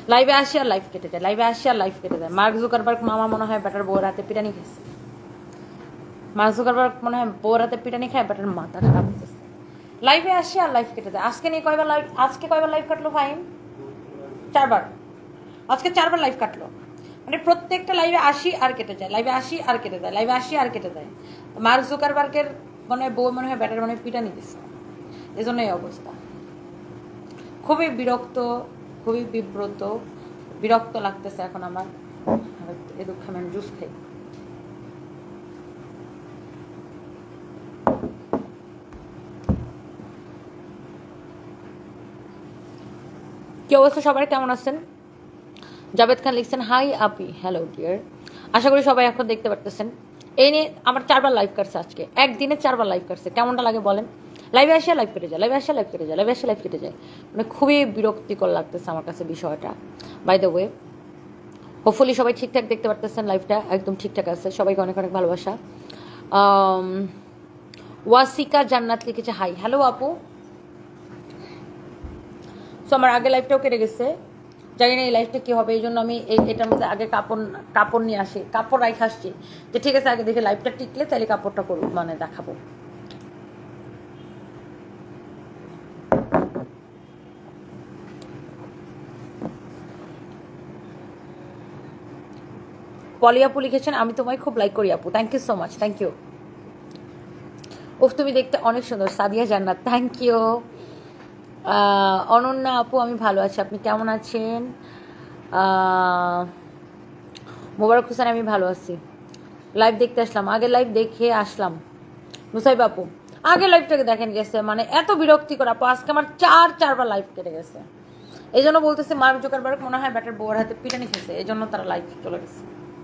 লাইভে আসি আর লাইভ কেটে যায়, লাইভে আসি আর লাইভ কেটে যায়। মার্ক জুকারবার্গ মামা মনে হয় ব্যাটার বউর হাতে পিটানি খেয়েছে। মার্ক জুকারবার্গ মনে হয় বউর হাতে পিটানি খায় ব্যাটার মাথা খারাপ হয়েছে। লাইভে আসি আর লাইভ কেটে যায়। আজকে নিয়ে কয়বার লাইভ, আজকে কয়বার লাইভ কাটলো ফাইন? 4 বার। আজকে 4 বার লাইভ কাটলো। মানে প্রত্যেকটা লাইভে আসি আর কেটে যায়, লাইভে আসি আর কেটে যায়, লাইভে আসি আর কেটে যায়। মার্ক জুকারবার্গের মনে হয় বউ মনে হয় ব্যাটার মনে হয় পিটানি দিচ্ছে, এই জন্য এই অবস্থা। খুবই বিরক্ত, খুবই বিরক্ত লাগতেছে এখন আমার। এ দুঃখে আমি জুস খাই। কি অবস্থা সবাই, কেমন আছেন? জাভেদ খান লিখছেন হাই আপি, হ্যালো ডিয়ার। আশা করি সবাই এখন দেখতে পারতেছেন। এই নিয়ে আমার 4 বার লাইভ কাটছে আজকে, একদিনে 4 বার লাইভ কাটছে। কেমনটা লাগে বলেন? লাইভে আসিয়া লাইভ কেটে যায়, লাইভে আসিয়া লাইভ কেটে যায়, লাইভে আসিয়া লাইভ কেটে যায়। মানে খুবই বিরক্তিকর লাগতেছে আমার কাছে বিষয়টা। বাই দ্য ওয়ে, হোপফুলি সবাই ঠিকঠাক দেখতে পারতেছেন, লাইভটা একদম ঠিকঠাক আছে। সবাইকে অনেক অনেক ভালোবাসা। ওয়াসিকা জান্নাত লিখেছে হাই, হ্যালো আপু। সো আমার আগে লাইভটাও কেটে গেছে, জানি না এই লাইফটা কী হবে। এই জন্য আমি এটার মধ্যে আগে কাপড় নিয়ে আসি, কাপড় রাইখে আসছি যে ঠিক আছে আগে দেখে লাইফটা টিকলে তাহলে কাপড়টা করব, মানে দেখাবো। পলি আপু লিখেছেন আমি তোমায় খুব লাইক করি আপু, thank you so much, thank you. উফ তুমি দেখতে অনেক সুন্দর, সাদিয়া জান্নাত, থ্যাংক ইউ। অনন্যা আপু আমি ভালো আছি, আপনি কেমন আছেন? মোবারক হোসেন আমি ভালো আছি, লাইভ দেখতে আসলাম, আগে লাইভ দেখে আসলাম। মুসাইব আপু আগে লাইভটাকে দেখেন গেছে, মানে এত বিরক্তিকর আপু। আজকে আমার 4 বার লাইভ কেটে গেছে। এই জন্য বলতেছে মার্ক জুকারবার্গ মনে হয় ব্যাটার বউয়ের হাতে পিটানি খেয়েছে, এই জন্য তারা লাইভ চলে গেছে।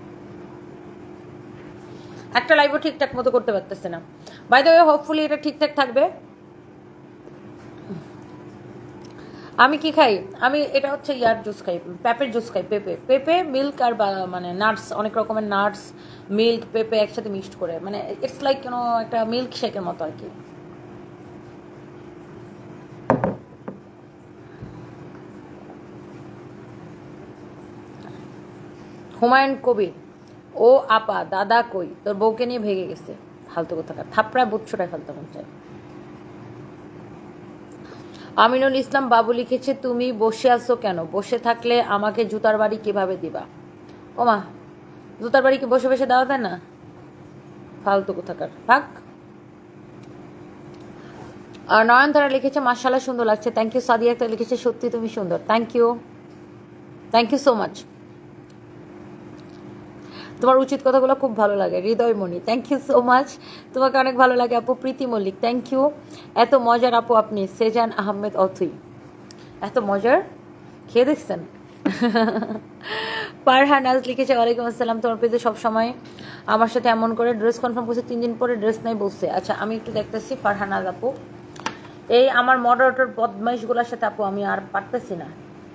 একটা লাইভও ঠিকঠাক মতো করতে পারতেছে না। বাই দ্য ওয়ে হোপফুলি এটা ঠিকঠাক থাকবে। আমি কি খাই? আমি এটা হচ্ছে ইয়ার জুস খাই, পেঁপের জুস খাই। পেঁপে মিল্ক আর মানে নাটস, অনেক রকমের নাটস, মিল্ক, পেঁপে একসাথে মিক্সড করে, মানে ইটস লাইক একটা মিল্ক শেকের মতো আর কি। হুমায়ুন কবির ও আপা দাদা কই, তোর বউকে নিয়ে ভেগে গেছে, ফালতু কোথাকার, থাপড়ায় বুচ্ছটায় ফালতু মন চায়। আমিনুল ইসলাম বাবু লিখেছে তুমি বসে আছো কেন? বসে থাকলে আমাকে জুতার বাড়ি কিভাবে দিবা? ও মা, জুতার বাড়ি কি বসে বসে দেওয়া যায় না? ফালতু কোথাকার, ভাগ। আর নয়নতারা লিখেছে মাশাআল্লাহ সুন্দর লাগছে, থ্যাংক ইউ। সাদিয়া একটা লিখেছে সত্যি তুমি সুন্দর, thank you, thank you so much. তোমার উচিত কথাগুলো খুব ভালো লাগে। Hridoymoni, thank you so much, তোমাকে অনেক ভালো লাগে আপু। Priti Mallick, thank you. এত মজার আপু আপনি। সেজান আহমেদ অথুই, এত মজার, খেয়ে দেখছেন? ফারহান আজ লিখেছে ওয়ালাইকুম আসসালাম, তোমার পেজে সবসময় আমার সাথে এমন করে ড্রেস কনফার্ম করছে, 3 দিন পরে ড্রেস নাই বলছে। আচ্ছা আমি একটু দেখতেছি ফারহান আজ আপু, এই আমার মডারেটর বদমাইশগুলোর সাথে আপু আমি আর পারতেছি না।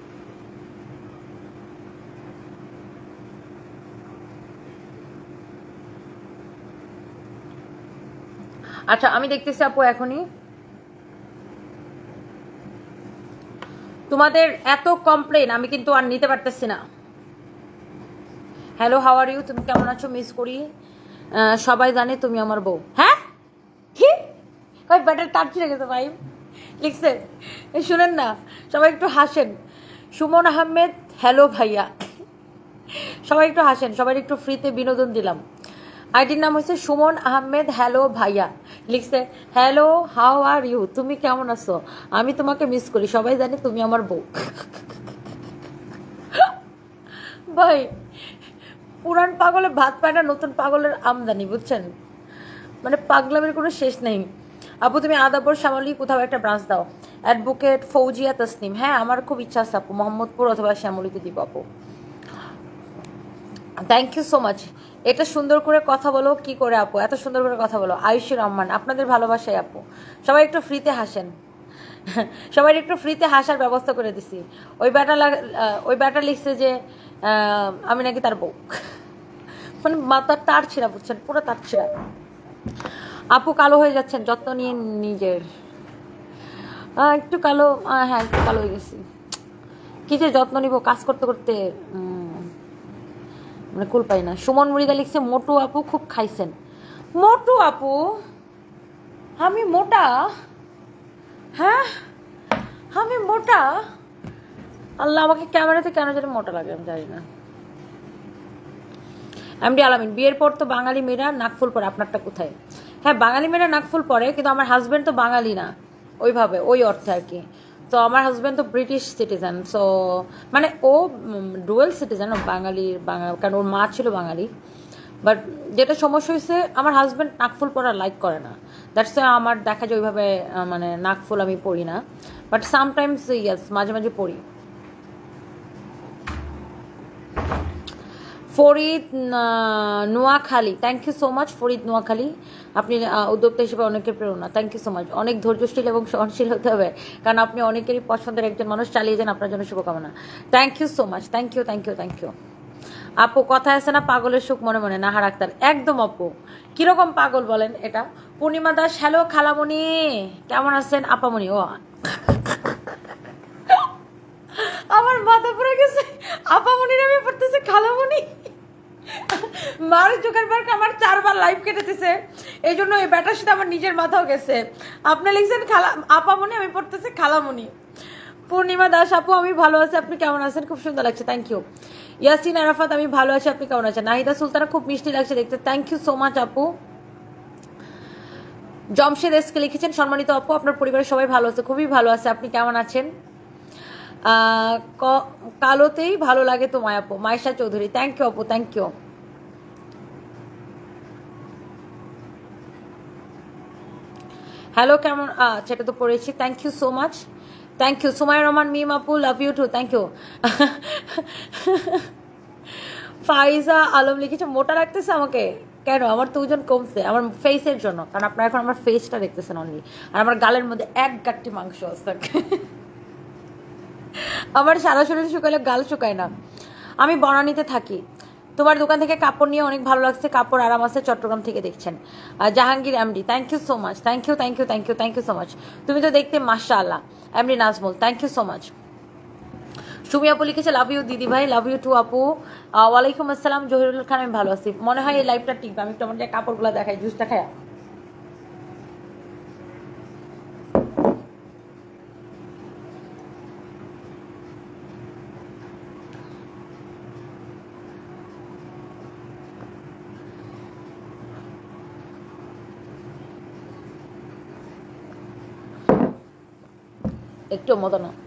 আচ্ছা আমি দেখতেছি আপু এখনই। তোমাদের এত কমপ্লেন আমি কিন্তু আর নিতে পারতেছি না। হ্যালো হাউ আর ইউ, তুমি কেমন আছো? মিস করি, সবাই জানে তুমি আমার বউ। হ্যাঁ কি কই ব্যাটার তার ছিঁড়ে গেছে ভাই, লিখছে। শুনেন না, সবাই একটু হাসেন। সুমন আহমেদ হ্যালো ভাইয়া, সবাই একটু হাসেন, সবাই একটু ফ্রিতে বিনোদন দিলাম। আইডির নাম হচ্ছে সুমন আহমেদ হ্যালো ভাইয়া, লিখছে হ্যালো হাউ আর ইউ, তুমি কেমন আছো? আমি তোমাকে মিস করি, সবাই জানে তুমি আমার বউ। ভাই পুরান পাগলে ভাত পায় না, নতুন পাগলের আমদানি, বুঝছেন? মানে পাগলামের কোনো শেষ নেই। আপু তুমি আদাবর শ্যামলী কোথাও একটা ব্রাঞ্চ দাও। অ্যাডভোকেট ফৌজিয়া তসনিম, হ্যাঁ আমার খুব ইচ্ছা আছে আপু, মোহাম্মদপুর অথবা শ্যামলীতে দিব আপু। Thank you so much. এটা সুন্দর করে কথা বলো কি করে আপু, এত সুন্দর করে কথা বলো। আয়ুষী রহমান, আপনাদের ভালোবাসায় আপু। সবাই একটু ফ্রিতে হাসেন, সবাই একটু ফ্রিতে হাসার ব্যবস্থা করে দিছি। ওই ব্যাটা লিখছে যে আমি নাকি তার বউ, মানে মাথার তার ছিঁড়া, বুঝছেন, পুরো তার ছিঁড়া। আপু কালো হয়ে যাচ্ছেন, যত্ন নিয়ে নিজের। একটু কালো, হ্যাঁ একটু কালো হয়ে গেছি, কি যে যত্ন নিব কাজ করতে করতে মানে কুল পাই না। সুমন মুড়িদা লিখছে মোটু আপু খুব খাইছেন। মোটু আপু আমি মোটা? হ্যাঁ আমি মোটা? আল্লাহ আমাকে ক্যামেরাতে কেন যেন মোটা লাগে আমি জানি না। এমডি আলামিন বিয়ের পর তো বাঙালি মেয়েরা নাকফুল পরে, আপনারটা কোথায়? হ্যাঁ বাঙালি মেয়েরা নাকফুল পরে, কিন্তু আমার হাজব্যান্ড তো বাঙালি না ওইভাবে ওই অর্থে আর কি। তো আমার হাজব্যান্ড তো ব্রিটিশ সিটিজেন, সো মানে ও ডুয়েল সিটিজেন, বাঙালি কারণ ওর মা ছিল বাঙালি। বাট যেটা সমস্যা হয়েছে আমার হাজব্যান্ড নাকফুল পরা লাইক করে না, দ্যাটস আমার দেখা যায় ওইভাবে মানে নাকফুল আমি পরি না, বাট সামটাইমস ইয়েস মাঝে মাঝে পরি। Farid Noakhali, thank you so much Farid Noakhali, আপনি উদ্যোক্তা হিসেবে অনেকের প্রেরণা, থ্যাংক ইউ সো মাচ। অনেক ধৈর্যশীল এবং সহনশীল হতে হবে, কারণ আপনি অনেকেরই পছন্দের একজন মানুষ, চালিয়ে যান, আপনার জন্য শুভকামনা। Thank you so much, thank you thank you thank you. আপু কথা আছে না পাগলের সুখ মনে মনে, নাহার আক্তার, একদম আপু। কিরকম পাগল বলেন এটা? পূর্ণিমা দাস, হ্যালো খালামণি, কেমন আছেন আপামণি? ও আমার মাথা পড়ে গেছে, আপামণির আমি পড়তেছে খালামণি। মার্ক জুকারবার্গ আমার 4 বার লাইভ কেটেছে, এই জন্য এই ব্যাটার সাথে আমার নিজের মাথাও গেছে। আপনি লিখছেন খালা আপামণি, আমি পড়তেছে খালামণি। পূর্ণিমা দাস আপু আমি ভালো আছি, আপনি কেমন আছেন? খুব সুন্দর লাগছে, থ্যাংক ইউ। ইয়াসিন আরাফাত আমি ভালো আছি, আপনি কেমন আছেন? নাহিদা সুলতানা খুব মিষ্টি লাগছে দেখতে, থ্যাংক ইউ সো মাচ আপু। জমশেদ এসকে লিখেছেন সম্মানিত আপু আপনার পরিবারের সবাই ভালো আছে? খুবই ভালো আছে, আপনি কেমন আছেন? কালোতেই ভালো লাগে তোমায় আপু, মাইশা চৌধুরী, থ্যাংক ইউ আপু, থ্যাংক ইউ। হ্যালো কেমন, সেটা তো পড়েছি, thank you so much, thank you. Sumaiya Rahman Mim আপু love you too, thank you. Faiza Alam লিখেছে মোটা লাগতেছে আমাকে কেন? আমার তো ওজন কমছে আমার ফেসের জন্য, কারণ আপনারা এখন আমার ফেসটা দেখতেছেন অনলি, আর আমার গালের মধ্যে এক গাঁটটি মাংস আছে। আমার সারা শরীর শুকালে গাল শুকায় না। আমি বনানীতে থাকি, তোমার দোকান থেকে কাপড় নিয়ে অনেক ভালো লাগছে, কাপড় আরাম আছে, চট্টগ্রাম থেকে দেখছেন। Jahangir MD, thank you so much, thank you thank you thank you thank you so much. তুমি তো দেখতে মাশাআল্লাহ। MD Nazmul, thank you so much. Sumi আপু লিখেছে লাভ ইউ দিদি ভাই, লাভ ইউ টু আপু। ওয়ালাইকুম আসসালাম জহিরুল খান, আমি ভালো আছি। মনে হয় এই লাইভটা টিকবে, আমি তোমার কাপড়গুলো দেখাই, জুসটা খায়। একটু মতো না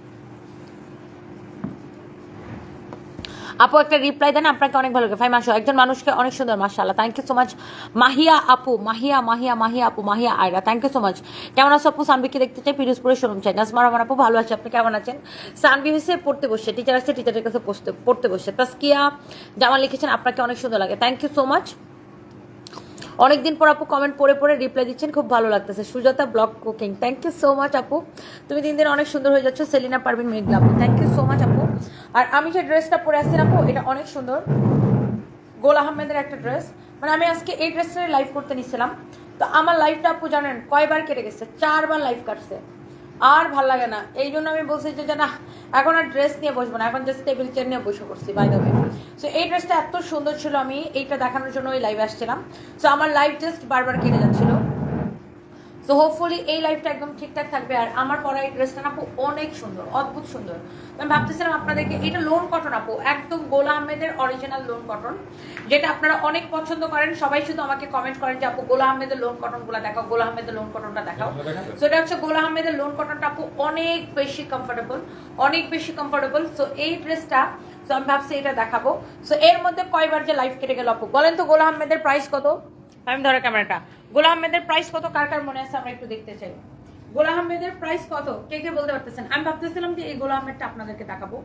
আপু, একটা রিপ্লাই দেন, আপনাকে অনেক ভালো লাগে। ফাইম আসো, একজন মানুষকে অনেক সুন্দর, মাশাআল্লাহ, thank you so much. Mahiya আপু, মাহিয়া মাহিয়া মাহিয়া আপু, Mahiya Ayra, thank you so much. কেমন আছো আপু? সানবিকে দেখতে চাই, পিরোজপুরের শোরুম চাই। নাজমা রহমান আপু ভালো আছে, আপনি কেমন আছেন? সানবি হয়েছে পড়তে বসে, টিচার আছে টিচারের কাছে পড়তে বসে। তাসকিয়া জামান লিখেছেন আপনাকে অনেক সুন্দর লাগে, থ্যাংক ইউ সো মাচ। অনেকদিন পর আপু কমেন্ট পড়ে পড়ে রিপ্লাই দিচ্ছেন, খুব ভালো লাগতেছে। Sujata blog cooking, thank you so much আপু, তুমি দিন দিন অনেক সুন্দর হয়ে যাচ্ছ। সেলিনা পারভিন মেঘলা আপু, থ্যাংক ইউ সো মাচ আপু। আর আমি যে ড্রেসটা পরে আসছি আপু, এটা অনেক সুন্দর, গোল আহমেদের একটা ড্রেস। মানে আমি আজকে এই ড্রেসটা লাইভ করতে নিছিলাম, তো আমার লাইভটা আপু জানেন কয়বার কেটে গেছে? 4 বার লাইভ কাটছে, আর ভাল লাগে না। এই জন্য আমি বলছি যে না এখন আর ড্রেস নিয়ে বসবো না, এখন জাস্ট টেবিল চেয়ার নিয়ে বসে পড়ছি। বাই দ্য ওয়ে, সো এই ড্রেসটা এত সুন্দর ছিল, আমি এইটা দেখানোর জন্য ওই লাইভে আসছিলাম। সো আমার লাইভ জাস্ট বারবার কেটে যাচ্ছিল। সো হোপফুলি এই লাইফটা একদম ঠিকঠাক থাকবে। আর আমার পরা এই ড্রেসটা আপু অনেক সুন্দর, অদ্ভুত সুন্দর। আমি ভাবতেছিলাম আপনাদেরকে, এটা লোন কটন আপু, একদম গোল আহমেদের অরিজিনাল লোন কটন, যেটা আপনারা অনেক পছন্দ করেন। সবাই শুধু আমাকে কমেন্ট করেন যে আপু গোল আহমেদের লোন কটনগুলো দেখাও, গোল আহমেদের লোন কটনটা দেখাও। সো এটা হচ্ছে গোল আহমেদের লোন কটনটা আপু, অনেক বেশি কমফোর্টেবল, অনেক বেশি কমফোর্টেবল। সো এই ড্রেসটা, সো আমি ভাবছি এটা দেখাবো। সো এর মধ্যে কয়বার যে লাইফ কেটে গেল আপু বলেন তো? গোল আহমেদের প্রাইস কত? আমি ধরো ক্যামেরাটা, গোল আহমেদের প্রাইস কত কার কার মনে আছে আমরা একটু দেখতে চাই। গোল আহমেদের প্রাইস কত কে কে বলতে পারতেছেন? আমি ভাবতেছিলাম যে এই গোল আহমেদটা আপনাদেরকে দেখাবো।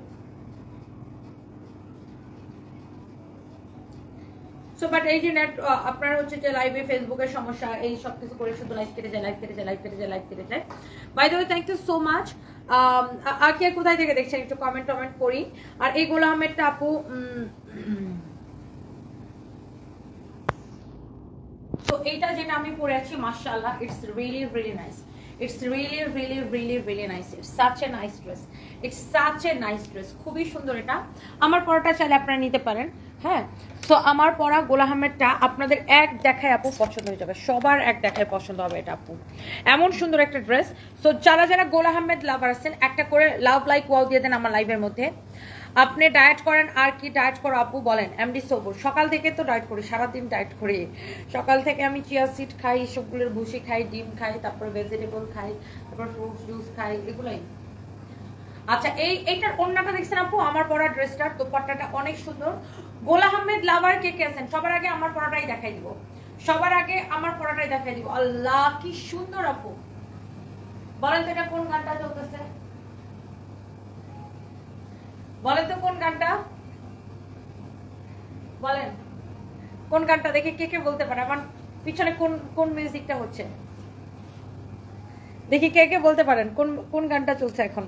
সো বাট এই যে নেট আপনারা হচ্ছে যে লাইভে ফেসবুকের সমস্যা, এই সব কিছু করে শুধু লাইভ কেটে যায়, লাইভ কেটে যায়, লাইভ কেটে যায়, লাইভ কেটে যায়। By the way thank you so much. আর কে কোথায় থেকে দেখছেন একটু কমেন্ট করি। আর এই গোল আহমেদটা আপু, তো এইটা যেটা আমি পরে আছি মাশাআল্লাহ, it's really really nice. It's really really really really nice, it's such a nice dress, it's such a nice dress, খুবই সুন্দর। এটা আমার পরাটা চাইলে আপনারা নিতে পারেন। হ্যাঁ, তো আমার পরা গোল আহমেদটা আপনাদের এক দেখায় আপু পছন্দ হয়ে যাবে, সবার এক দেখায় পছন্দ হবে এটা আপু, এমন সুন্দর একটা ড্রেস। সো যারা যারা গোল আহমেদ লাভার আছেন একটা করে লাভ লাইক ওয়াও দিয়ে দেন আমার লাইভের মধ্যে। আপনি ডায়েট করেন, আর কি ডায়েট করো আপু বলেন? এমডি সবুর, সকাল থেকে তো ডায়েট করি, সারাদিন ডায়েট করি। সকাল থেকে আমি চিয়া সিড খাই, সবগুলোর ভুসি খাই, ডিম খাই, তারপরে ভেজিটেবল খাই, তারপর ফ্রুটস জুস খাই, এগুলোই। আচ্ছা, এইটার ওড়নাটা দেখছেন আপু? আমার পরা ড্রেসটার দোপাট্টাটা অনেক সুন্দর। গোল আহমেদ লাভার কে কে আছেন? সবার আগে আমার পরাটাই দেখাই দিব, সবার আগে আমার পরাটাই দেখাই দিব। আল্লাহ কি সুন্দর আপু, বলেন তো এটা কোন গানটা চলতেছে? বলেন তো কোন গানটা, বলেন কোন গানটা, দেখে কে কে বলতে পারে? আমার পিছনে কোন কোন মিউজিকটা হচ্ছে দেখি, কে কে বলতে পারেন কোন কোন গানটা চলছে এখন?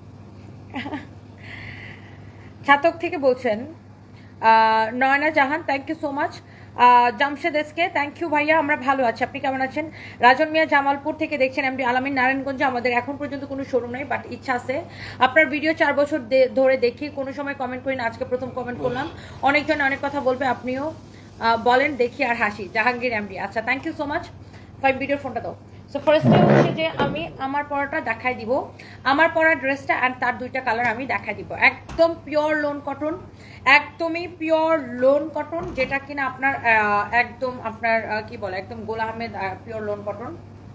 ছাতক থেকে বলছেন Nayna Jahan, thank you so much. Jamshed SK, thank you ভাইয়া, আমরা ভালো আছি, আপনি কেমন আছেন? রাজন মিয়া জামালপুর থেকে দেখছেন। এমডি আলামিন নারায়ণগঞ্জে, আমাদের এখন পর্যন্ত কোনো শোরুম নেই, বাট ইচ্ছা আছে। আপনার ভিডিও 4 বছর ধরে দেখি, কোনো সময় কমেন্ট করি না, আজকে প্রথম কমেন্ট করলাম। অনেকজন অনেক কথা বলবে, আপনিও বলেন, দেখি আর হাসি। জাহাঙ্গীর এমডি, আচ্ছা থ্যাংক ইউ সো মাচ। 5 ভিডিওর ফোনটা দাও। সো ফার্স্টে হচ্ছে যে আমি আমার পরাটা দেখাই দিব, আমার পরা ড্রেসটা অ্যান্ড তার দুইটা কালার আমি দেখাই দিব। একদম পিওর লোন কটন, একদমই পিওর লোন কটন, যেটা কিনা আপনার একদম আপনার কি বলে, একদম Gul Ahmed pure lawn cotton.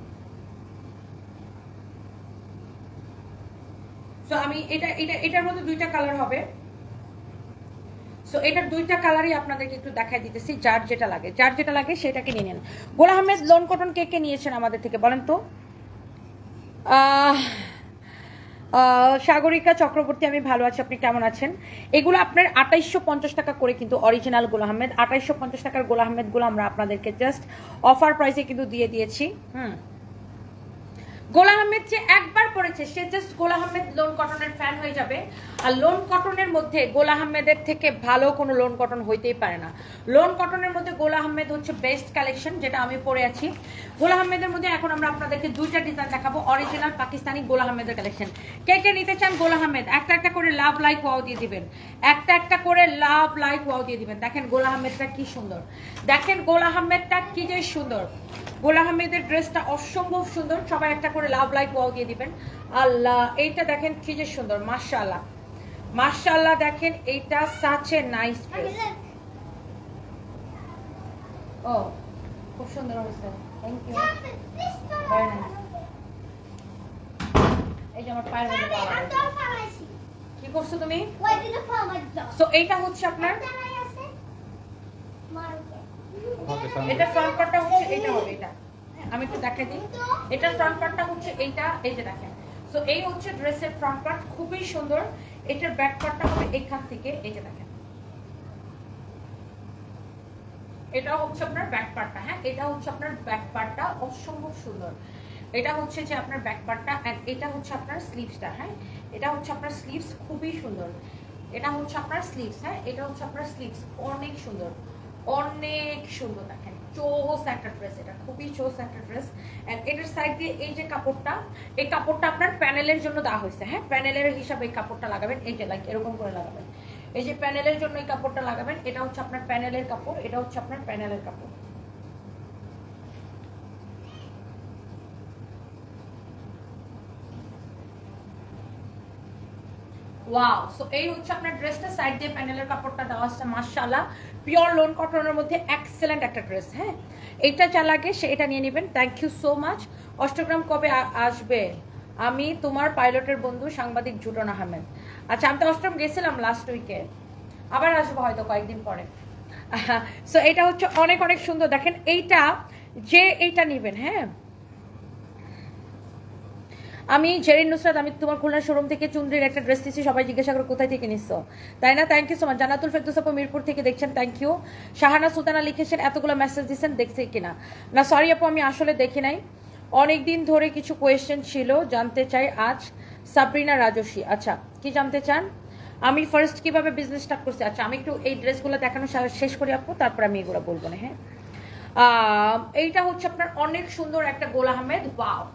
So আমি এটার মধ্যে দুইটা কালার হবে। সো এটার দুইটা কালারই আপনাদেরকে একটু দেখাই দিতেছি, যার যেটা লাগে, যার যেটা লাগে সেটাকে নিয়ে নেন। গোল আহমেদ লোন কটন কে কে নিয়েছেন আমাদের থেকে বলেন তো? সাগরিকা চক্রবর্তী, আমি ভালো আছি, আপনি কেমন আছেন? এগুলো আপনার 2850 টাকা করে, কিন্তু অরিজিনাল গোল আহমেদ 2850 টাকার গোল আহমেদগুলো আমরা আপনাদেরকে জাস্ট অফার প্রাইসে কিন্তু দিয়ে দিয়েছি। গোল আহমেদ যে একবার পড়েছে সে জাস্ট গোল আহমেদ লোন কটনের ফ্যান হয়ে যাবে। আর লোন কটনের মধ্যে গোল আহমেদের থেকে ভালো কোনো লোন কটন হইতেই পারে না। লোন কটনের মধ্যে গোল আহমেদ হচ্ছে বেস্ট কালেকশন, যেটা আমি পরে আছি। গোল আহমেদের মধ্যে এখন আমরা আপনাদেরকে দুইটা ডিজাইন দেখাবো, অরিজিনাল পাকিস্তানি গোল আহমেদের কালেকশন। কে কে নিতে চান গোল আহমেদ? একটা একটা করে লাভ লাইক ওয়াও দিয়ে দিবেন, একটা একটা করে লাভ লাইক ওয়াও দিয়ে দিবেন। দেখেন গোল আহমেদটা কি সুন্দর, দেখেন গোল আহমেদটা কি যে সুন্দর। গোল আহমেদের ড্রেসটা অসম্ভব সুন্দর, সবাই একটা করে লাভ লাইক ওয়াও দিয়ে দিবেন। আল্লাহ, এইটা দেখেন কি যে সুন্দর, মাশাআল্লাহ মাশাআল্লাহ, দেখেন এইটা সাচ এ নাইস ড্রেস। ও খুব সুন্দর হয়েছে, থ্যাংক ইউ, ভেরি নাইস। এই যে আমার পায়ের মধ্যে কি করছো তুমি? সো এইটা হচ্ছে আপনার, এটা ফ্রন্ট পার্টটা হচ্ছে এইটা হবে, এটা আমি একটু দেখাই দিই। এটা ফ্রন্ট পার্টটা হচ্ছে এইটা, এই যে দেখেন। সো এই হচ্ছে ড্রেসের ফ্রন্ট পার্ট, খুবই সুন্দর। এটার ব্যাক পার্টটা হবে এইখান থেকে, এই যে দেখেন, এটা হচ্ছে আপনার ব্যাক পার্টটা। হ্যাঁ, এটা হচ্ছে আপনার ব্যাক পার্টটা, অসম্ভব সুন্দর। এটা হচ্ছে যে আপনার ব্যাক পার্টটা, এটা হচ্ছে আপনার স্লিভসটা। হ্যাঁ, এটা হচ্ছে আপনার স্লিভস, খুবই সুন্দর। এটা হচ্ছে আপনার স্লিভস। হ্যাঁ, এটা হচ্ছে আপনার স্লিভস, অনেক সুন্দর, অনেক সুন্দর। দেখেন চোস একটা ড্রেস, এটা খুবই চোস একটা ড্রেস। এন্ড এটার সাইড দিয়ে এই যে কাপড়টা, এই কাপড়টা আপনার প্যানেলের জন্য দেওয়া হয়েছে। হ্যাঁ, প্যানেলের হিসাবে এই কাপড়টা লাগাবেন, এই যে লাইক এরকম করে লাগাবেন, এই যে প্যানেলের জন্য এই কাপড়টা লাগাবেন। এটা হচ্ছে আপনার প্যানেলের কাপড়, এটা হচ্ছে আপনার প্যানেলের কাপড়। ওয়াও, সো এই হচ্ছে আপনার ড্রেসটা, সাইড দিয়ে প্যানেলের কাপড়টা দেওয়া আছে, মাশাআল্লাহ পিওর লোন কটনের মধ্যে এক্সেলেন্ট একটা ড্রেস। হ্যাঁ, এইটা যা লাগে সে এটা নিয়ে নেবেন। Thank you so much. Austagram কবে আসবে? আমি তোমার পাইলটের বন্ধু সাংবাদিক জুটন আহমেদ। আচ্ছা, আমি তো অষ্টগ্রাম গেছিলাম লাস্ট উইকে, আবার আসবো হয়তো কয়েকদিন পরে। সো এটা হচ্ছে অনেক অনেক সুন্দর। দেখেন এইটা, যে এইটা নেবেন, হ্যাঁ আমি জেরিন নুসরাত, আমি তোমার খুলনা শোরুম থেকে চুনরির একটা ড্রেস দিচ্ছি, সবাই জিজ্ঞাসা করে কোথায় থেকে নিচ্ছ, তাই না? Thank you so much. Jannatul Ferdous আপু মিরপুর থেকে দেখছেন, থ্যাংক ইউ। শাহানা সুলতানা লিখেছেন এতগুলো মেসেজ দিচ্ছেন, দেখছি কিনা? না সরি আপু, আমি আসলে দেখি নাই, অনেকদিন ধরে কিছু কোয়েশ্চেন ছিল, জানতে চাই আজ। সাবরিনা রাজস্বী, আচ্ছা কি জানতে চান? আমি ফার্স্ট কিভাবে বিজনেস স্টার্ট করছি। আচ্ছা, আমি একটু এই ড্রেসগুলো দেখানো শেষ করি আপু, তারপর আমি এগুলো বলবো না। হ্যাঁ, এইটা হচ্ছে আপনার অনেক সুন্দর একটা গোল আহমেদ। ওয়াও,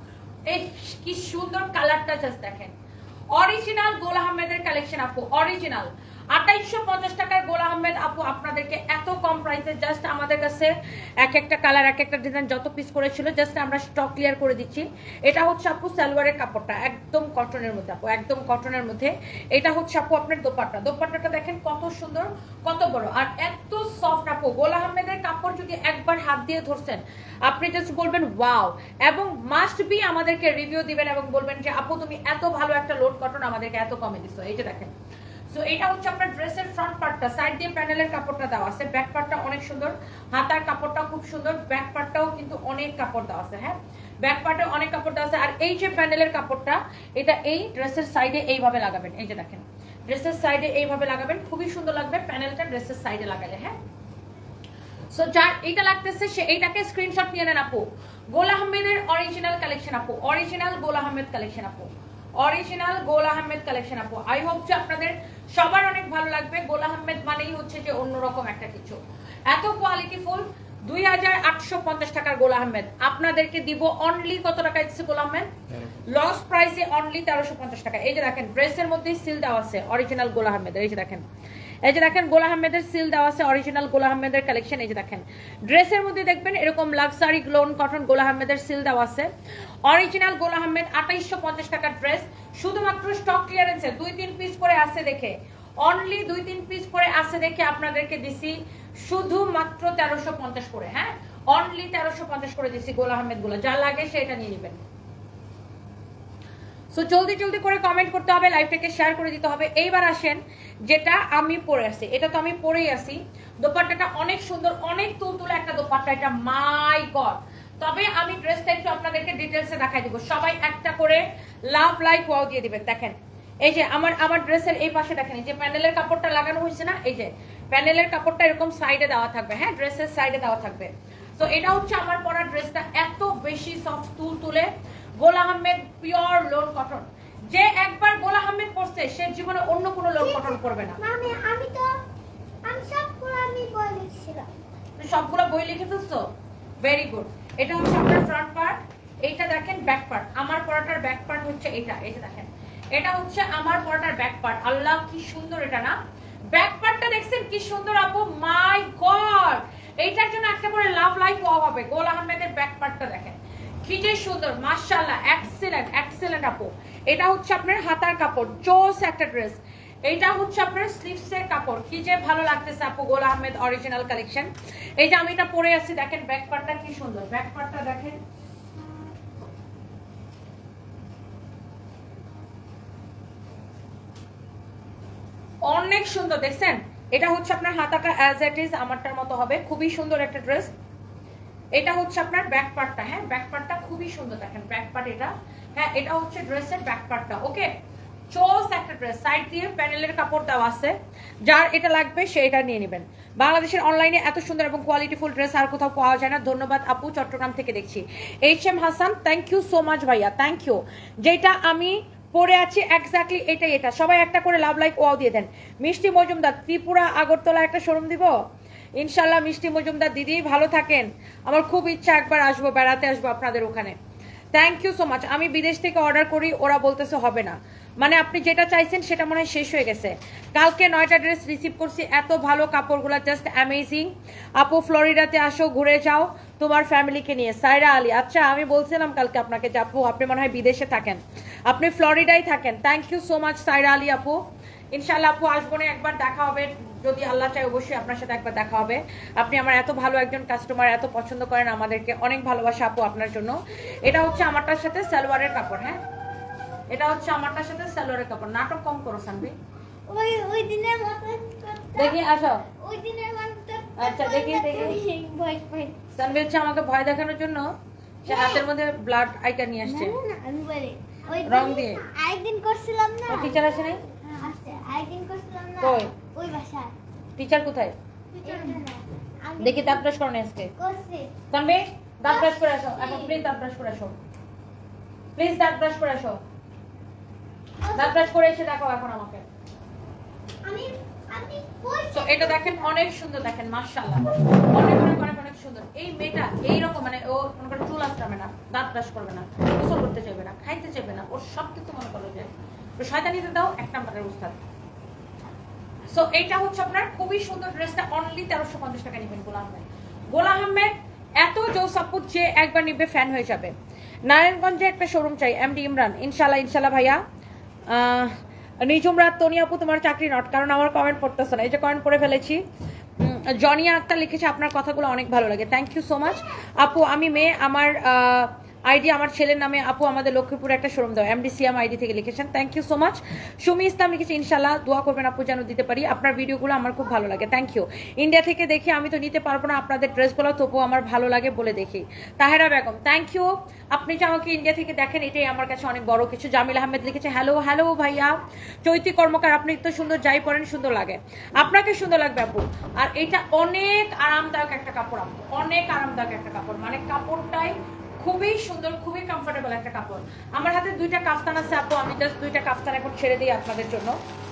এই কি সুন্দর কালারটা জাস্ট দেখেন, অরিজিনাল গোল আহমেদের কালেকশন আপু, অরিজিনাল 2850 টাকার গোল আহমেদ আপু আপনাদেরকে এত কম প্রাইসে জাস্ট আমাদের কাছে এক একটা কালার এক একটা ডিজাইন যত পিস করেছিল জাস্ট আমরা স্টক ক্লিয়ার করে দিচ্ছি। এটা হচ্ছে আপু সালোয়ারের কাপড়টা একদম কটনের মধ্যে আপু, একদম কটনের মধ্যে। এটা হচ্ছে আপু আপনার দোপাট্টা, দোপাট্টাটা দেখেন কত সুন্দর কত বড় আর এত সফট আপু। গোল আহমেদের কাপড় যদি একবার হাত দিয়ে ধরছেন আপনি জাস্ট বলবেন ওয়াও, এবং মাস্ট বি আমাদেরকে রিভিউ দিবেন এবং বলবেন যে আপু তুমি এত ভালো একটা লোড কটন আমাদেরকে এত কমে দিছো। এই যে দেখেন, সো এটা হচ্ছে আপনার ড্রেসের ফ্রন্ট পার্টটা, সাইড দিয়ে প্যানেলের কাপড়টা দেওয়া আছে, ব্যাক পার্টটা অনেক সুন্দর, হাতার কাপড়টা খুব সুন্দর, ব্যাক পার্টটাও কিন্তু অনেক কাপড় দেওয়া আছে। হ্যাঁ, ব্যাক পার্টে অনেক কাপড় দেওয়া আছে। আর এই যে প্যানেলের কাপড়টা এটা এই ড্রেসের সাইডে এইভাবে লাগাবেন, এই যে দেখেন ড্রেসের সাইডে এইভাবে লাগাবেন, খুবই সুন্দর লাগবে প্যানেলটা ড্রেসের সাইডে লাগালে। হ্যাঁ, সো যার এইটা লাগতেছে সে এইটাকে স্ক্রিনশট নিয়ে নেন আপু। গোল আহমেদের অরিজিনাল কালেকশন আপু, অরিজিনাল গোল আহমেদ কালেকশন আপু, অরিজিনাল গোল আহমেদ কালেকশন আপু। আই হোপ যে আপনাদের সবার অনেক ভালো লাগবে। গোল আহমেদ মানেই হচ্ছে যে অন্যরকম একটা কিছু, এত কোয়ালিটিফুল। 2850 টাকার গোল আহমেদ আপনাদেরকে দিব অনলি কত টাকা দিচ্ছে গোল আহমেদ? লস প্রাইসে অনলি 1350 টাকা। এই যে দেখেন ড্রেসের মধ্যে সিল দেওয়া আছে অরিজিনাল গোল আহমেদের, এই যে দেখেন, এই যে দেখেন গোল আহমেদের সিল দেওয়া আছে অরিজিনাল গোল আহমেদের কালেকশন। এই যে দেখেন ড্রেসের মধ্যে দেখবেন এরকম লাক্সারি গ্লোন কটন গোল আহমেদের সিল দেওয়া আছে অরিজিনাল গোল আহমেদ। 2850 টাকার ড্রেস, শুধুমাত্র স্টক ক্লিয়ারেন্সে 2-3 পিস করে আছে দেখে, অনলি 2-3 পিস করে আছে দেখে আপনাদেরকে দিছি শুধুমাত্র 1350 করে। হ্যাঁ, অনলি 1350 করে দিছি গোল আহমেদ গুলো, যা লাগে সেটা নিয়ে নেবেন। সো জলদি জলদি করে কমেন্ট করতে হবে, লাইভটাকে শেয়ার করে দিতে হবে। এইবার আসেন যেটা আমি পরে আছি, এটা তো আমি পরেই আছি। দোপাট্টাটা অনেক সুন্দর, অনেক তুলতুলে একটা দোপাট্টা, এটা মাই গড। তবে আমি ড্রেসটা একটু আপনাদেরকে ডিটেলসে দেখাই দিব। সবাই একটা করে লাভ লাইক ওয়াও দিয়ে দিবেন। দেখেন এই যে আমার ড্রেসের এই পাশে দেখেন এই যে প্যানেলের কাপড়টা লাগানো হয়েছে না, এই যে প্যানেলের কাপড়টা এরকম সাইডে দেওয়া থাকবে। হ্যাঁ, ড্রেসের সাইডে দেওয়া থাকবে। তো এটা হচ্ছে আমার পরা ড্রেসটা, এত বেশি সফট তুলতুলে Gul Ahmed pure lawn cotton. যে একবার গোল আহমেদ পরছে সে জীবনে অন্য কোনো লোন কটন পরবে না। সবগুলো বই লিখে ফেলছো, ভেরি গুড। এটা হচ্ছে আপনার ফ্রন্ট পার্ট, এইটা দেখেন ব্যাক পার্ট। আমার পরাটার ব্যাক পার্ট হচ্ছে এটা, এই যে দেখেন এটা হচ্ছে আমার পরাটার ব্যাক পার্ট। আল্লাহ কি সুন্দর এটা না, ব্যাক পার্টটা দেখছেন কি সুন্দর আপু, মাই গড। এইটার জন্য একটা করে লাভ লাইক ওয়াও হবে। গোল আহমেদের ব্যাক পার্টটা দেখেন কি যে সুন্দর, মাশাআল্লাহ, এক্সেলেন্ট এক্সেলেন্ট আপু। এটা হচ্ছে আপনার হাতার কাপড়, জোস একটা ড্রেস। এইটা হচ্ছে আপনার স্লিভসের কাপড়, কি যে ভালো লাগতেছে আপু। Gul Ahmed original collection. এই যে আমি এটা পরে আছি, দেখেন ব্যাক পার্টটা কি সুন্দর, ব্যাক পার্টটা দেখেন অনেক সুন্দর, দেখছেন। এটা হচ্ছে আপনার হাতাটা অ্যাজ ইট ইজ আমারটার মতো হবে, খুবই সুন্দর একটা ড্রেস। এটা হচ্ছে আপনার ব্যাক পার্টটা। হ্যাঁ, ব্যাক পার্টটা খুবই সুন্দর, দেখেন ব্যাক পার্ট এটা। হ্যাঁ, এটা হচ্ছে ড্রেসের ব্যাক পার্টটা। ওকে, চোস একটা ড্রেস, সাইড দিয়ে প্যানেলের কাপড় দেওয়া আছে। যার এটা লাগবে সে এটা নিয়ে নেবেন। বাংলাদেশের অনলাইনে এত সুন্দর এবং কোয়ালিটিফুল ড্রেস আর কোথাও পাওয়া যায় না। ধন্যবাদ আপু, চট্টগ্রাম থেকে দেখছি। HM Hasan, thank you so much ভাইয়া, থ্যাংক ইউ। যেটা আমি পরে আছি এক্স্যাক্টলি এটাই। এটা সবাই একটা করে লাভ লাইক ওয়াও দিয়ে দেন। মিষ্টি মজুমদার, ত্রিপুরা আগরতলা একটা শোরুম দিব ইনশাল্লাহ। মিষ্টি মজুমদার দিদি ভালো থাকেন, আমার খুব ইচ্ছা একবার আসবো, বেড়াতে আসবো আপনাদের ওখানে। Thank you so much. আমি বিদেশ থেকে অর্ডার করি, ওরা বলতেছে হবে না, মানে আপনি যেটা চাইছেন সেটা মনে হয় শেষ হয়ে গেছে। কালকে 9টা ড্রেস রিসিভ করছি, এত ভালো কাপড়গুলো, জাস্ট অ্যামেজিং। আপু ফ্লোরিডাতে আসো, ঘুরে যাও তোমার ফ্যামিলিকে নিয়ে। সাইরা আলী, আচ্ছা আমি বলছিলাম কালকে আপনাকে যে আপু আপনি মনে হয় বিদেশে থাকেন, আপনি ফ্লোরিডায় থাকেন। থ্যাংক ইউ সো মাচ সাইরা আলী আপু। ইনশাল্লাহ আপু আসবো না, একবার দেখা হবে যদি আল্লাহ চাই, অবশ্যই আপনার সাথে একবার দেখা হবে। আপনি আমার এত ভালো একজন কাস্টমার, এত পছন্দ করেন আমাদেরকে, অনেক ভালোবাসা আপু আপনার জন্য। এটা হচ্ছে আমারটার সাথে সালোয়ারের কাপড়। হ্যাঁ, এটা হচ্ছে আমারটার সাথে সালোয়ারের কাপড়। নাটক কম করো সানভি, ওই দিনের মতো দেখি আসো। ওই দিনের মতো আচ্ছা দেখি ভয় ভয় সানভি হচ্ছে আমাকে ভয় দেখানোর জন্য সে হাতের মধ্যে ব্লাড আইটা নিয়ে আসছে না আমি বলি ওই রং দিয়ে। আরেকদিন করছিলাম না, টিচার আসে নাই? আচ্ছা আরেকদিন করছিলাম না, কই ওই বাসায় টিচার কোথায়? দেখি দাঁত ব্রাশ করো না আজকে। করছি সানভি দাঁত ব্রাশ করে আসো এখন, প্লিজ দাঁত ব্রাশ করে আসো, প্লিজ দাঁত ব্রাশ করে আসো। দাঁত ব্রাশ করে এসে দেখো এখন আমাকে। আমি আমি কইছি এটা দেখেন অনেক সুন্দর, দেখেন মাশাআল্লাহ অনেক অনেক অনেক অনেক সুন্দর। এই মেয়েটা এইরকম মানে ও মনে করে চুল আসবে না, দাঁত ব্রাশ করবে না, গোসল করতে চাইবে না, খাইতে চাইবে না, ওর সব কিছু মনে করো যে শয়তানিতে দাও এক নাম্বারের উস্তাদ। সো এইটা হচ্ছে আপনার খুবই সুন্দর ড্রেসটা, অনলি 1350 টাকা নেবেন গোলাম আহমেদ। গোলাম আহমেদ এত জোসাপুর যে একবার নিবে ফ্যান হয়ে যাবে। নারায়ণগঞ্জে একটা শোরুম চাই, এমডি ইমরান। ইনশাল্লাহ ইনশাল্লাহ ভাইয়া। নিজুম রাত তনি আপু তোমার চাকরি নট, কারণ আমার কমেন্ট পড়তেছে না, এই যে কমেন্ট পড়ে ফেলেছি। জনিয়া আক্তার লিখেছে আপনার কথাগুলো অনেক ভালো লাগে, থ্যাংক ইউ সো মাচ আপু। আমি মেয়ে, আমার আইডি আমার ছেলের নামে, আপু আমাদের লক্ষ্মীপুরে একটা শোরুম দাও, এমডিসিএম আইডি থেকে লিখেছেন, thank you so much. Sumi Islam লিখেছে ইনশাল্লাহ দোয়া করবেন আপু যেন দিতে পারি, আপনার ভিডিওগুলো আমার খুব ভালো লাগে, থ্যাংক ইউ। ইন্ডিয়া থেকে দেখি, আমি তো নিতে পারবো না আপনাদের ড্রেসগুলো, তবুও আমার ভালো লাগে বলে দেখি। তাহেরা বেগম থ্যাংক ইউ, আপনি যে আমাকে ইন্ডিয়া থেকে দেখেন এটাই আমার কাছে অনেক বড় কিছু। জামিল আহমেদ লিখেছে হ্যালো হ্যালো ভাইয়া। চৈতি কর্মকার আপনি তো সুন্দর, যাই পরেন সুন্দর লাগে, আপনাকে সুন্দর লাগবে আপু। আর এটা অনেক আরামদায়ক একটা কাপড় আপু, অনেক আরামদায়ক একটা কাপড়, মানে কাপড়টাই খুবই সুন্দর, খুবই কমফোর্টেবল একটা কাপড়। আমার হাতে দুইটা কাফতান আছে আপু, আমি জাস্ট দুইটা কাফতান এখন ছেড়ে দিই আপনাদের জন্য।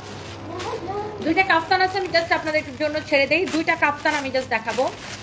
দুইটা কাফতান আছে, আমি জাস্ট আপনাদের জন্য ছেড়ে দিই, দুইটা কাফতান আমি জাস্ট দেখাবো।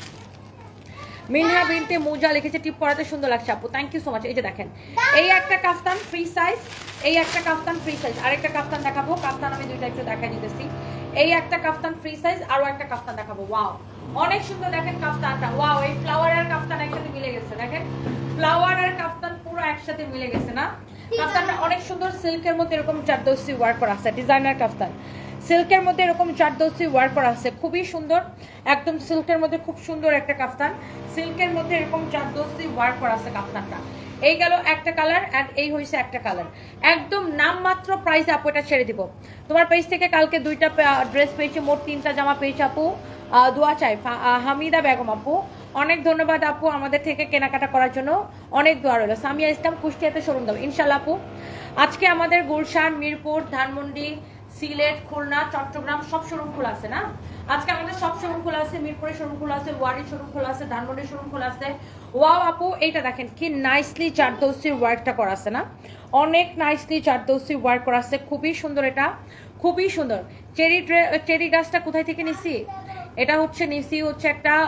মিনহা বিনতে মুজা লিখেছে টিপ পরাতে সুন্দর লাগছে আপু, থ্যাংক ইউ সো মাচ। এই যে দেখেন এই একটা কাফতান ফ্রি সাইজ, এই একটা কাফতান ফ্রি সাইজ, আরেকটা কাফতান দেখাবো। কাফতান আমি দুইটা একটু দেখাই দিতেছি। এই একটা কাফতান ফ্রি সাইজ, আরো একটা কাফতান দেখাবো। ওয়াও অনেক সুন্দর, দেখেন কাফতানটা, ওয়াও এই ফ্লাওয়ার আর কাফতান একসাথে মিলে গেছে, দেখেন ফ্লাওয়ার আর কাফতান পুরো একসাথে মিলে গেছে না। কাফতানটা অনেক সুন্দর, সিল্কের মধ্যে এরকম জারদৌসি ওয়ার্ক করা আছে, ডিজাইনার কাফতান, সিল্কের মধ্যে এরকম জারদৌসি ওয়ার্ক করা আছে, খুবই সুন্দর, একদম সিল্কের মধ্যে খুব সুন্দর একটা কাফতান, সিল্কের মধ্যে এরকম জারদৌসি ওয়ার্ক করা আছে কাফতানটা। এই গেল একটা কালার, এন্ড এই হয়েছে একটা কালার, একদম নামমাত্র প্রাইসে আপু এটা ছেড়ে দিব। তোমার পেজ থেকে কালকে দুইটা ড্রেস পেয়েছি, মোট 3টা জামা পেয়েছি আপু, দোয়া চাই। হামিদা বেগম আপু অনেক ধন্যবাদ আপু আমাদের থেকে কেনাকাটা করার জন্য, অনেক দোয়া রইল। সামিয়া ইসলাম কুষ্টিয়াতে শোরুম দাও ইনশাল্লাহ আপু। আজকে আমাদের গুলশান, মিরপুর, ধানমন্ডি, সিলেট, খুলনা, চট্টগ্রাম সব শোরুম খোলা আছে না, আজকে আমাদের সব শোরুম খোলা আছে। মিরপুরের শোরুম খোলা আছে, ওয়ারি শোরুম খোলা আছে, ধানমন্ডির শোরুম খোলা আছে। ওয়াও আপু এইটা দেখেন কি নাইসলি জারদৌসির ওয়ার্কটা করা আছে না, অনেক নাইসলি জারদৌসি ওয়ার্ক করা আছে, খুবই সুন্দর, এটা খুবই সুন্দর। চেরি গাছটা কোথায় থেকে নিছি, এটা হচ্ছে নিছি হচ্ছে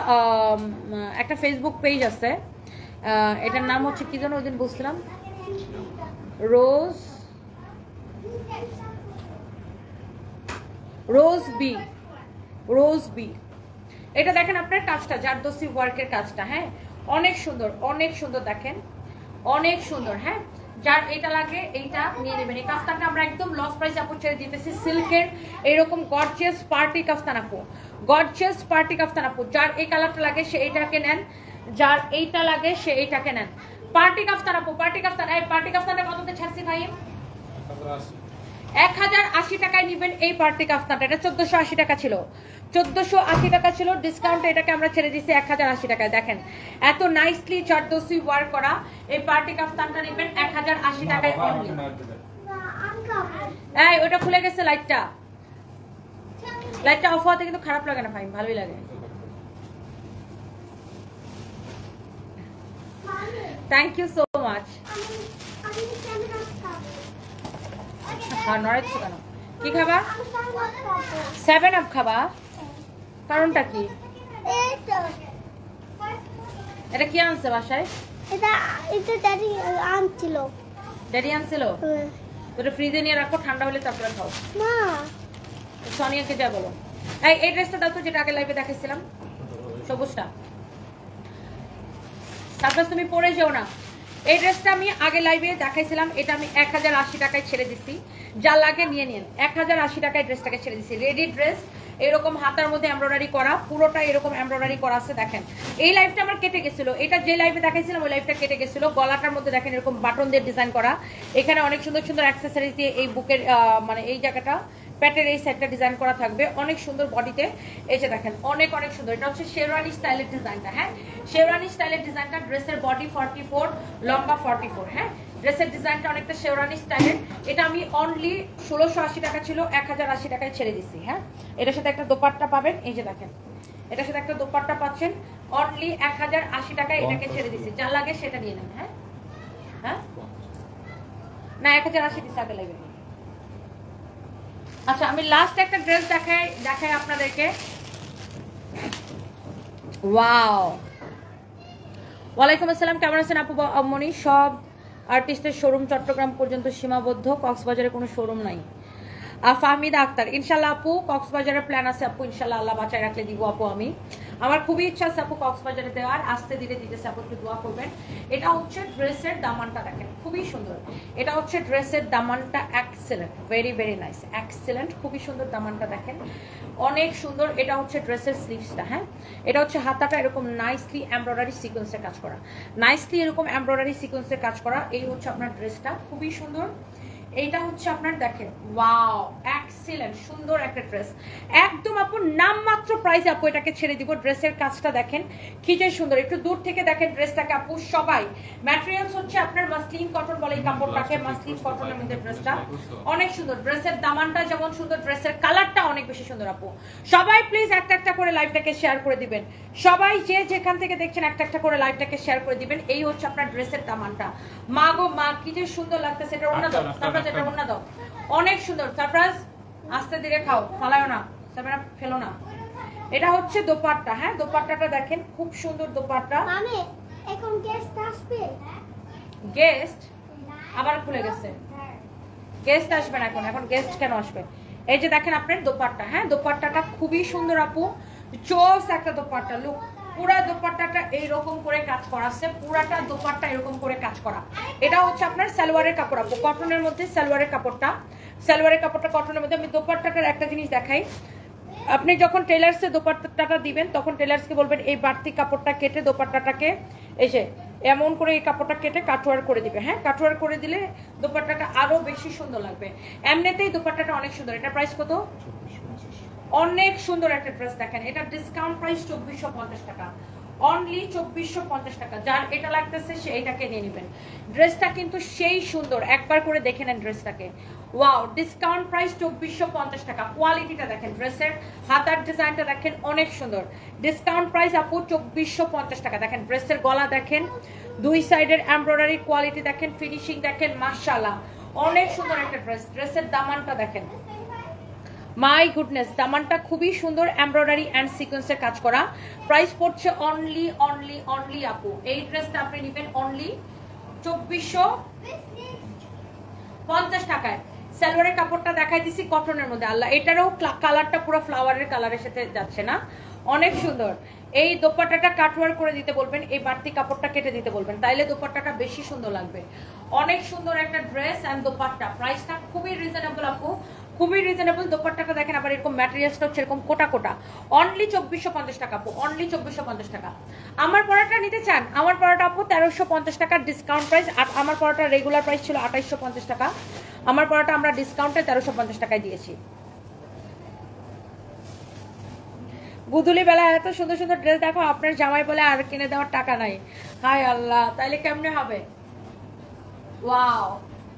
একটা ফেসবুক পেজ আছে, এটার নাম হচ্ছে কি যেন ওই দিন বুঝছিলাম, রোজ বি। এটা দেখেন আপনার কাজটা, জারদৌসি ওয়ার্কের কাজটা, হ্যাঁ অনেক সুন্দর, অনেক সুন্দর, দেখেন অনেক সুন্দর। হ্যাঁ যার এটা লাগে এইটা নিয়ে নেবেন। এই কাফতানটা আমরা একদম লস প্রাইসে আপু ছেড়ে দিতেছি, সিল্কের এরকম গর্জিয়াস পার্টি কাফতান আপু, গর্জিয়াস পার্টি কাফতান আপু। যার এই কালারটা লাগে সে এইটাকে নেন, যার এইটা লাগে সে এইটাকে নেন। পার্টি কাফতান আপু, পার্টি কাফতান। এই পার্টি কাফতানটা কততে ছাড়ছি ভাই? 1080 টাকায় নিবেন এই পার্টি কাফতানটা। এটা 1480 টাকা ছিল, 1480 টাকা ছিল, ডিসকাউন্টে এটাকে আমরা ছেড়ে দিচ্ছি 1080 টাকায়। দেখেন এত নাইসলি জারদৌসি ওয়ার্ক করা এই পার্টি কাফতানটা নিবেন 1080 টাকায় অনলি। এই ওটা খুলে গেছে লাইটটা, লাইটটা অফ হওয়াতে কিন্তু খারাপ লাগে না ভাই, ভালোই লাগে। Thank you so much. হ্যাঁ নড়াচ্ছ কেন, কি খাবা? 7 আপ খাবা? কারণটা কি? এটা কি আনছে বাসায়? এটা ড্যাডি আনছিল। ড্যাডি আনছিল? তোরা ফ্রিজে নিয়ে রাখো, ঠান্ডা হলে তারপরে খাও। না সোনিয়াকে যা বলো। এই ড্রেসটা দাও তো, যেটা আগে লাইভে দেখাইছিলাম, সবুজটা। তারপর তুমি পরে যেও না। এই ড্রেসটা আমি আগে লাইভে দেখাইছিলাম, এটা আমি 1080 টাকায় ছেড়ে দিচ্ছি, যা লাগে নিয়ে নিন। 1080 টাকায় ড্রেসটাকে ছেড়ে দিচ্ছি। রেডি ড্রেস, এরকম হাতার মধ্যে এমব্রয়ডারি করা, পুরোটা এরকম এমব্রয়ডারি করা আছে। দেখেন এই লাইভটা আমার কেটে গেছিল, এটা যে লাইভে দেখাইছিলাম ওই লাইভটা কেটে গেছিল। গলাটার মধ্যে দেখেন এরকম বাটন দিয়ে ডিজাইন করা, এখানে অনেক সুন্দর সুন্দর অ্যাক্সেসরিজ দিয়ে এই বুকের মানে এই জায়গাটা প্যাটের এই সাইডটা ডিজাইন করা থাকবে, অনেক সুন্দর বডিতে। এই যে দেখেন অনেক অনেক সুন্দর, এটা হচ্ছে শেরওয়ানি স্টাইলের ডিজাইনটা। হ্যাঁ শেরওয়ানি স্টাইলের ডিজাইনটা, ড্রেসের বডি 44, লম্বা 44। হ্যাঁ ড্রেসের ডিজাইনটা অনেকটা শেরওয়ানি স্টাইলের। এটা আমি অনলি 1680 টাকা ছিল, 1080 টাকায় ছেড়ে দিচ্ছি। হ্যাঁ এটার সাথে একটা দোপাট্টা পাবেন, এই যে দেখেন এটার সাথে একটা দোপাট্টা পাচ্ছেন, অনলি 1080 টাকায় এটাকে ছেড়ে দিচ্ছি। যা লাগে সেটা নিয়ে নেন। হ্যাঁ হ্যাঁ না 1080 দিচ্ছে আগে লাগবে। আচ্ছা আমি লাস্ট একটা ড্রেস দেখাই আপনাদেরকে, ওয়াও, ওয়ালাইকুম আসসালাম, কেমন আছেন আপু মনি? সব আর্টিস্টের শোরুম চট্টগ্রাম পর্যন্ত সীমাবদ্ধ, কক্সবাজারে কোনো শোরুম নাই। ফাহমিদা আক্তার, ইনশাল্লাহ আপু কক্সবাজারের প্ল্যান আছে আপু, ইনশাল্লাহ আল্লাহ বাঁচায় রাখলে দিব আপু। আমি আমার খুবই ইচ্ছা আছে আপু কক্সবাজারে দেওয়ার, আস্তে ধীরে দিতেছে আপু, একটু দোয়া করবেন। এটা হচ্ছে ড্রেসের দামানটা দেখেন, খুবই সুন্দর। এটা হচ্ছে ড্রেসের দামানটা, excellent, very very nice, excellent, খুবই সুন্দর দামানটা দেখেন, অনেক সুন্দর। এটা হচ্ছে ড্রেসের স্লিভসটা, হ্যাঁ এটা হচ্ছে হাতাটা এরকম নাইসলি এমব্রয়ডারি সিকোয়েন্সের কাজ করা, নাইসলি এরকম এমব্রয়ডারি সিকোয়েন্সের কাজ করা। এই হচ্ছে আপনার ড্রেসটা, খুবই সুন্দর। এইটা হচ্ছে আপনার দেখেন, ওয়াও এক্সিলেন্ট, সুন্দর একটা ড্রেস, একদম আপু নামমাত্র প্রাইসে আপু এটাকে ছেড়ে দিব। ড্রেসের কাজটা দেখেন কি যে সুন্দর, একটু দূর থেকে দেখেন ড্রেসটাকে আপু। সবাই ম্যাটেরিয়ালস হচ্ছে আপনার মাসলিন কটন বলে এই কাপড়টাকে, মাসলিন কটনের মধ্যে ড্রেসটা অনেক সুন্দর। ড্রেসের দামানটা যেমন সুন্দর, ড্রেসের কালারটা অনেক বেশি সুন্দর আপু। সবাই প্লিজ একটা একটা করে লাইভটাকে শেয়ার করে দিবেন, সবাই যে যেখান থেকে দেখছেন একটা একটা করে লাইভটাকে শেয়ার করে দিবেন। এই হচ্ছে আপনার ড্রেসের দামানটা, মা গো মা কি যে সুন্দর লাগতেছে। এটা ওড়না দাও সারপ্রাইজ, এটা ওড়না দাও, অনেক সুন্দর। সারপ্রাইজ আস্তে ধীরে খাও, ফালায়ও না, সারপ্রাইজ ফেলো না। এটা হচ্ছে দোপাট্টা, হ্যাঁ দোপাট্টাটা দেখেন খুব সুন্দর দোপাট্টা। মানে এখন গেস্ট আসবে, গেস্ট আবার খুলে গেছে, গেস্ট আসবে না এখন, এখন গেস্ট কেন আসবে? এই যে দেখেন আপনার দোপাট্টা, হ্যাঁ দোপাট্টাটা খুবই সুন্দর আপু, চোস একটা দোপাট্টা লুক। পুরা দোপাট্টাটা এইরকম করে কাজ করা আছে, পুরাটা দোপাট্টা এরকম করে কাজ করা। এটা হচ্ছে আপনার সালোয়ারের কাপড় আপু, কটনের মধ্যে সালোয়ারের কাপড়টা, সালোয়ারের কাপড়টা কটনের মধ্যে। আমি দোপাট্টাটার একটা জিনিস দেখাই, আপনি যখন টেলার্সে দোপাট্টাটা দিবেন তখন টেলার্সকে বলবেন এই বাড়তি কাপড়টা কেটে দোপাট্টাটাকে এসে এমন করে এই কাপড়টা কেটে কাটওয়ার করে দিবে, হ্যাঁ কাটওয়ার করে দিলে দোপাট্টাটা আরো বেশি সুন্দর লাগবে। এমনিতেই দোপাট্টাটা অনেক সুন্দর। এটা প্রাইস কত? অনেক সুন্দর একটা ড্রেস দেখেন, এটা ডিসকাউন্ট প্রাইস 2450 টাকা, অনলি 2450 টাকা। যার এটা লাগতেছে সে এটাকে নিয়ে নেবেন। ড্রেসটা কিন্তু সেই সুন্দর, একবার করে দেখে নেন ড্রেসটাকে। ওয়াও, ডিসকাউন্ট প্রাইস 2450 টাকা। কোয়ালিটিটা দেখেন, ড্রেসের হাতার ডিজাইনটা দেখেন অনেক সুন্দর। ডিসকাউন্ট প্রাইস আপু 2450 টাকা। দেখেন ড্রেসের গলা দেখেন, দুই সাইডের এমব্রয়ডারি কোয়ালিটি দেখেন, ফিনিশিং দেখেন, মাশাআল্লাহ অনেক সুন্দর একটা ড্রেস। ড্রেসের দামানটা দেখেন, মাই গুডনেস, দামানটা খুবই সুন্দর, এমব্রয়ডারি অ্যান্ড সিকোয়েন্সের কাজ করা। প্রাইস পড়ছে অনলি অনলি অনলি আপু, এই ড্রেসটা আপনি নেবেন অনলি 2450 টাকায়। সালোয়ারের কাপড়টা দেখাই দিছি কটনের মধ্যে, আল্লাহ এটারও কালারটা পুরো ফ্লাওয়ারের কালারের সাথে যাচ্ছে না, অনেক সুন্দর। এই দোপাট্টাটা কাটওয়ার করে দিতে বলবেন, এই বাড়তি কাপড়টা কেটে দিতে বলবেন, তাইলে দোপাট্টাটা বেশি সুন্দর লাগবে। অনেক সুন্দর একটা ড্রেস অ্যান্ড দোপাট্টা, প্রাইসটা খুবই রিজনেবল আপু, খুবই রিজনেবল। দোপাট্টাটা দেখেন আবার এরকম ম্যাটেরিয়ালসটা হচ্ছে এরকম কোটা কোটা, অনলি 2450 টাকা আপু, অনলি 2450 টাকা। আমার পড়াটা নিতে চান? আমার পড়াটা আপু 1350 টাকার ডিসকাউন্ট প্রাইস, আর আমার পড়াটা রেগুলার প্রাইস ছিল 2850 টাকা। আমার পড়াটা আমরা ডিসকাউন্টে 1350 টাকায় দিয়েছি। গুদুলি বেলা এত সুন্দর সুন্দর ড্রেস দেখো, আপনার জামাই বলে আর কিনে দেওয়ার টাকা নাই। হায় আল্লাহ, তাইলে কেমনে হবে? ওয়াও,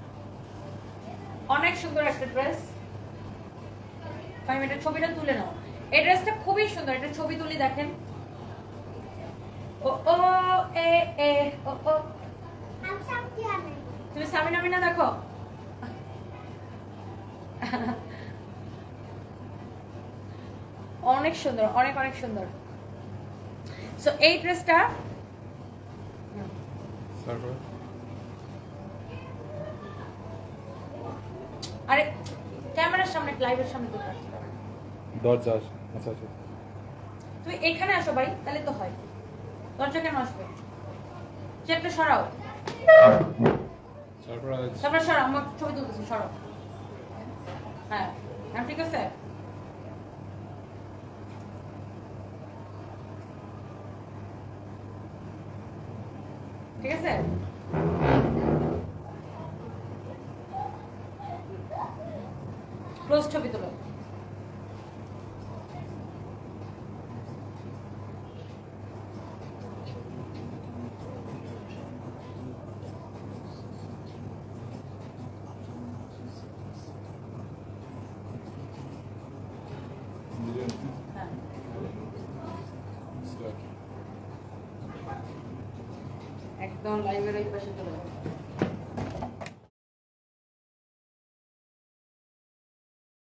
অনেক সুন্দর একটা ড্রেস। এটা ছবিটা তুলে নাও, এই ড্রেসটা খুবই সুন্দর, এটা ছবি তুলি দেখেন। ও ও এ এ ও ও, তুমি সামিনা মিনা দেখো। অনেক সুন্দর, অনেক অনেক সুন্দর। সো এই ড্রেসটা আরে ক্যামেরার সামনে, লাইভের সামনে দরজা আছে, আচ্ছা আচ্ছা তুমি এখানে আসো ভাই, তাহলে তো হয়। দরজা কেন আসবে? চেয়ারটা সরাও, তারপর সরাও, আমার ছবি তুলতেছি, সরাও। হ্যাঁ ঠিক আছে। ঠিক আছে, ক্লোজ ছবি তোলো। একদম লাইভের ওই পাশে চলে যাবে।